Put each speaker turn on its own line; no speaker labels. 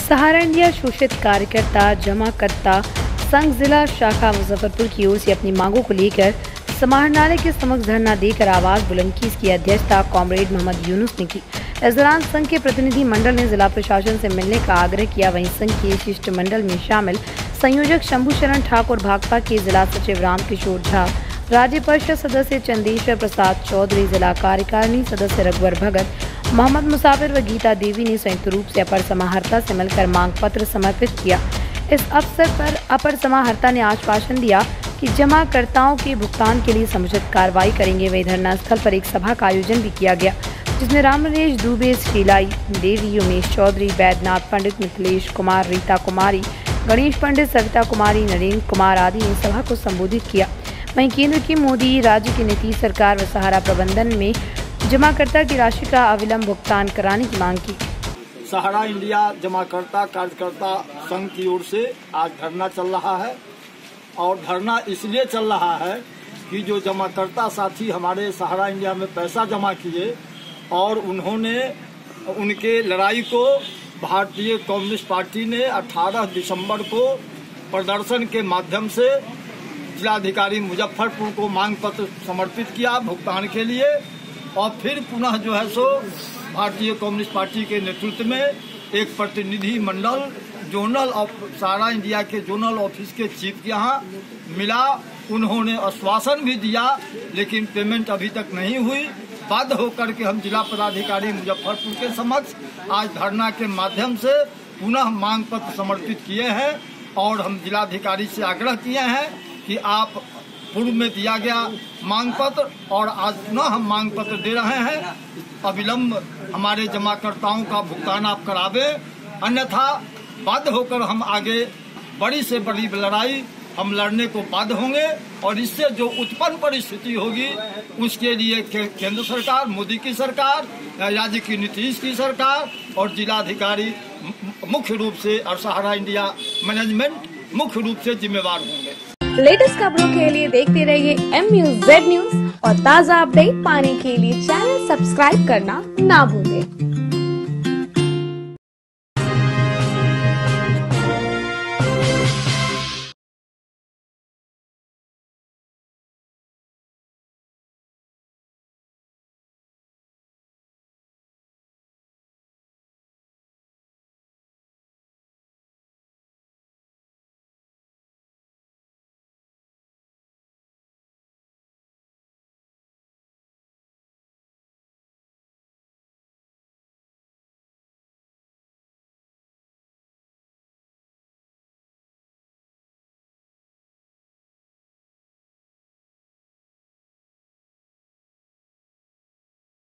सहारा India शोषित कार्यकर्ता जमाकर्ता संघ जिला शाखा मुजफ्फरपुर की ओर से अपनी मांगों को लेकर समाहरणालय के समक्ष धरना देकर आवाज बुलंद की। इसकी अध्यक्षता कॉमरेड मोहम्मद यूनुस ने की। इस दौरान संघ के प्रतिनिधि मंडल ने जिला प्रशासन से मिलने का आग्रह किया। वहीं संघ के शिष्टमंडल में शामिल संयोजक शंभू शरण ठाकुर, भाकपा के जिला सचिव रामकिशोर झा, राज्य परिषद सदस्य चंदेश्वर प्रसाद चौधरी, जिला कार्यकारिणी सदस्य रघुवर भगत, मोहम्मद मुसाफिर व गीता देवी ने संयुक्त रूप से अपर समाहर्ता से मिलकर मांग पत्र समर्पित किया। इस अवसर पर अपर समाहर्ता ने आश्वासन दिया कि जमाकर्ताओं के भुगतान के लिए समुचित कार्रवाई करेंगे। वही धरना स्थल पर एक सभा का आयोजन भी किया गया, जिसमें रामनरेश दुबे, शीला देवी, उमेश चौधरी, बैद्यनाथ पंडित, मिथिलेश कुमार, रीता कुमारी, गणेश पंडित, सविता कुमारी, नरेंद्र कुमार आदि ने सभा को संबोधित किया। वहीं केंद्र की मोदी, राज्य की नीतीश सरकार व सहारा प्रबंधन में जमाकर्ता की राशि का अविलंब भुगतान कराने की मांग की।
सहारा इंडिया जमाकर्ता कार्यकर्ता संघ की ओर से आज धरना चल रहा है और धरना इसलिए चल रहा है कि जो जमाकर्ता साथी हमारे सहारा इंडिया में पैसा जमा किए और उन्होंने उनके लड़ाई को भारतीय कम्युनिस्ट पार्टी ने 18 दिसंबर को प्रदर्शन के माध्यम से जिलाधिकारी मुजफ्फरपुर को मांग पत्र समर्पित किया भुगतान के लिए। और फिर पुनः जो है सो भारतीय कम्युनिस्ट पार्टी के नेतृत्व में एक प्रतिनिधि मंडल जोनल सहारा इंडिया के जोनल ऑफिस के चीफ के यहाँ मिला। उन्होंने आश्वासन भी दिया, लेकिन पेमेंट अभी तक नहीं हुई। बाध्य होकर के हम जिला पदाधिकारी मुजफ्फरपुर के समक्ष आज धरना के माध्यम से पुनः मांग पत्र समर्पित किए हैं और हम जिलाधिकारी से आग्रह किए हैं कि आप पूर्व में दिया गया मांग पत्र और आज पुनः हम मांग पत्र दे रहे हैं, अविलंब हमारे जमाकर्ताओं का भुगतान आप करावे, अन्यथा बाध्य होकर हम आगे बड़ी से बड़ी लड़ाई हम लड़ने को बाध्य होंगे। और इससे जो उत्पन्न परिस्थिति होगी उसके लिए केंद्र सरकार, मोदी की सरकार, राज्य की नीतीश की सरकार और जिलाधिकारी मुख्य रूप से और सहारा इंडिया मैनेजमेंट मुख्य रूप से जिम्मेवार होंगे।
लेटेस्ट खबरों के लिए देखते रहिए MUZ न्यूज और ताज़ा अपडेट पाने के लिए चैनल सब्सक्राइब करना ना भूलें।